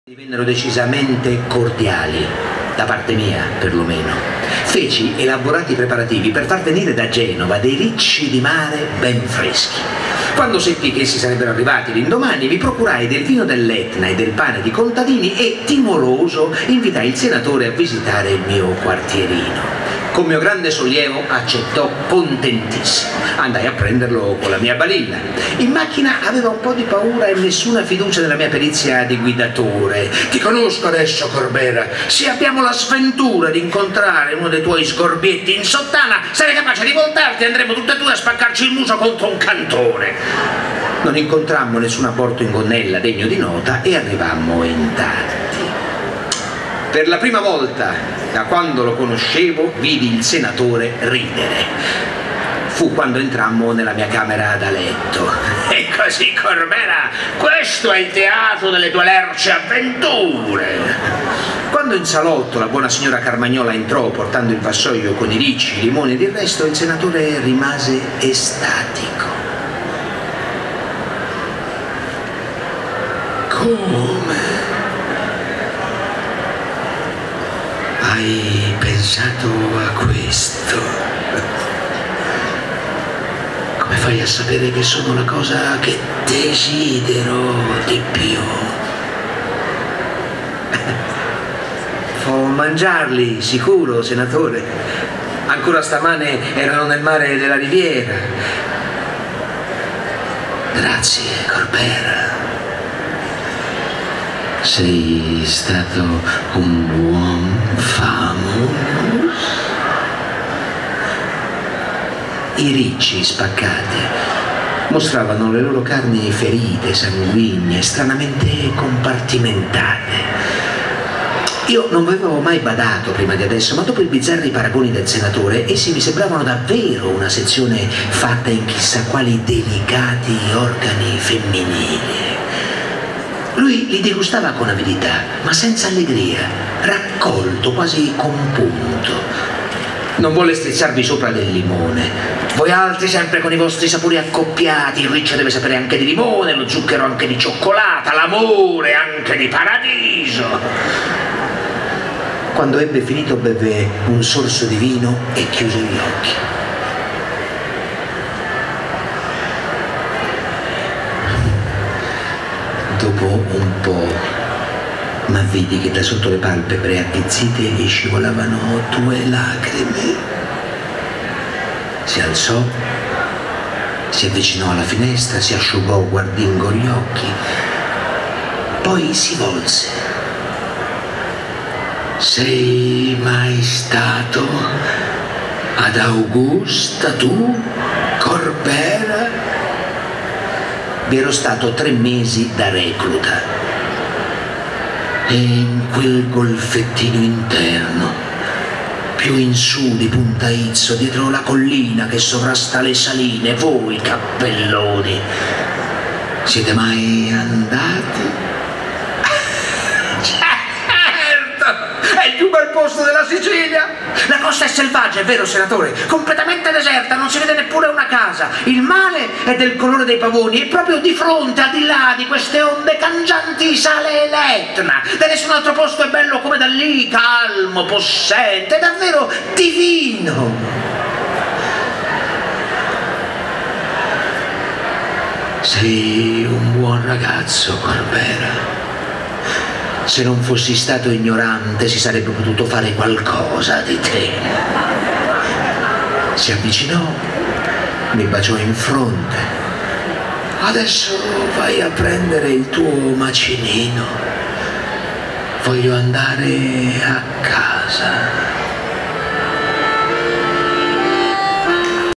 Divennero decisamente cordiali, da parte mia perlomeno. Feci elaborati preparativi per far venire da Genova dei ricci di mare ben freschi. Quando seppi che essi sarebbero arrivati l'indomani, mi procurai del vino dell'Etna e del pane di contadini e, timoroso, invitai il senatore a visitare il mio quartierino. Con mio grande sollievo accettò contentissimo. Andai a prenderlo con la mia balilla. In macchina aveva un po' di paura e nessuna fiducia nella mia perizia di guidatore. Ti conosco adesso, Corbera. Se abbiamo la sventura di incontrare uno dei tuoi sgorbietti in sottana, sarei capace di voltarti e andremo tutte e due a spaccarci il muso contro un cantone. Non incontrammo nessun aborto in gonnella degno di nota e arrivammo intatti. Per la prima volta, da quando lo conoscevo, vidi il senatore ridere. Fu quando entrammo nella mia camera da letto. E così, Corbera, questo è il teatro delle tue lerce avventure. Quando in salotto la buona signora Carmagnola entrò portando il vassoio con i ricci, i limoni ed il resto, il senatore rimase estatico. Come? Hai pensato a questo? Come fai a sapere che sono la cosa che desidero di più? Può mangiarli, sicuro, senatore. Ancora stamane erano nel mare della Riviera. Grazie, Corbera. Sei stato un buon famo. I ricci spaccati mostravano le loro carni ferite, sanguigne, stranamente compartimentate. Io non avevo mai badato prima di adesso, ma dopo i bizzarri paragoni del senatore, essi mi sembravano davvero una sezione fatta in chissà quali delicati organi femminili. Lui li degustava con avidità, ma senza allegria, raccolto, quasi compunto. Non vuole strizzarvi sopra del limone. Voi altri sempre con i vostri sapori accoppiati, il riccio deve sapere anche di limone, lo zucchero anche di cioccolata, l'amore anche di paradiso. Quando ebbe finito beve un sorso di vino e chiuse gli occhi. Dopo un po' m'avvidi che da sotto le palpebre attizzite gli scivolavano 2 lacrime. Si alzò, si avvicinò alla finestra, si asciugò guardingo gli occhi, poi si volse. Sei mai stato ad Augusta tu, Corbera? Vi ero stato 3 mesi da recluta e in quel golfettino interno, più in su di Punta Izzo, dietro la collina che sovrasta le saline, voi cappelloni, siete mai andati? È il più bel posto della Sicilia. La costa è selvaggia, è vero, senatore? Completamente deserta, non si vede neppure una casa. Il mare è del colore dei pavoni e proprio di fronte, al di là di queste onde cangianti, sale l'Etna. Da nessun altro posto è bello come da lì, calmo, possente, davvero divino. Sei un buon ragazzo, Corbera. Se non fossi stato ignorante si sarebbe potuto fare qualcosa di te. Si avvicinò, mi baciò in fronte. Adesso vai a prendere il tuo macinino. Voglio andare a casa.